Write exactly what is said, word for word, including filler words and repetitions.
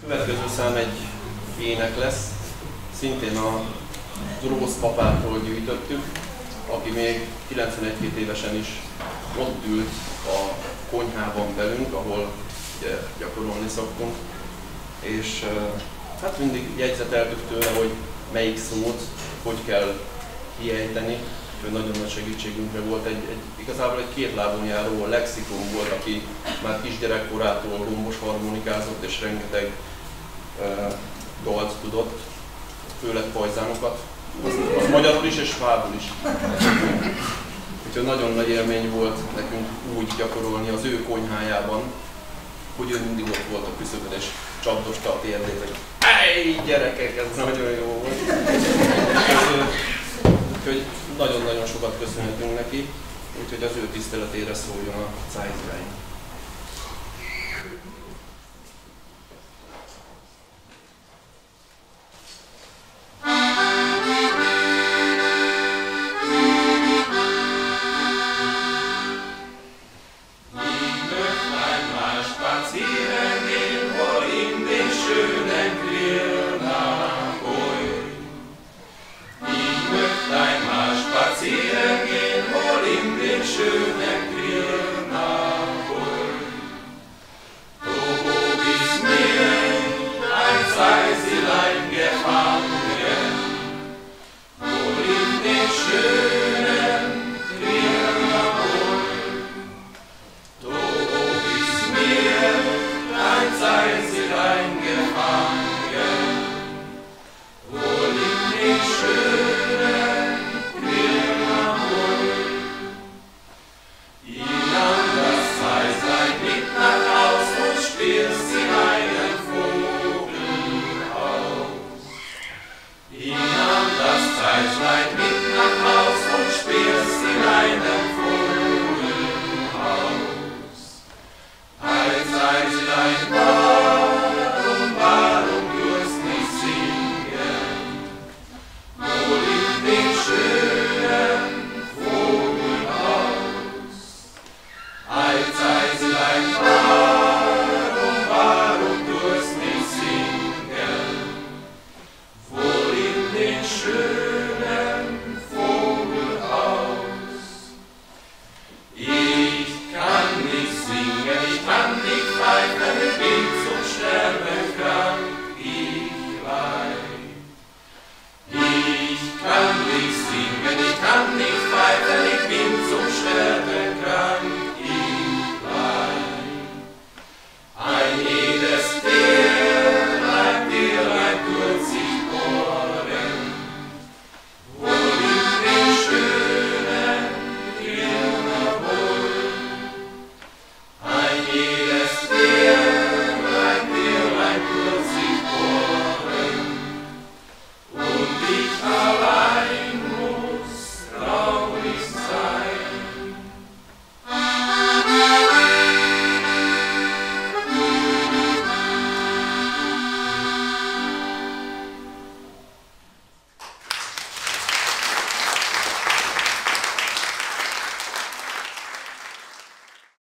Következő szám egy ének lesz, szintén a Rossz papától gyűjtöttük, aki még kilencvenegy évesen is ott ült a konyhában velünk, ahol ugye, gyakorolni szoktunk, és hát mindig jegyzeteltük tőle, hogy melyik szót hogy kell kiejteni. Ő nagyon nagy segítségünkre volt, egy, egy, igazából egy két lábon járó lexikon volt, aki már kisgyerekkorától rombos harmonikázott és rengeteg uh, dalt tudott, főleg pajzánokat, az, az magyarul is és svábul is. Úgyhogy nagyon nagy élmény volt nekünk úgy gyakorolni az ő konyhájában, hogy ő mindig ott volt a küszöbön és csapdosta a térdét, hogy ej, gyerekek, ez nagyon jó volt. Úgyhogy nagyon-nagyon sokat köszönhetünk neki, úgyhogy az ő tiszteletére szóljon a Zeitgeist.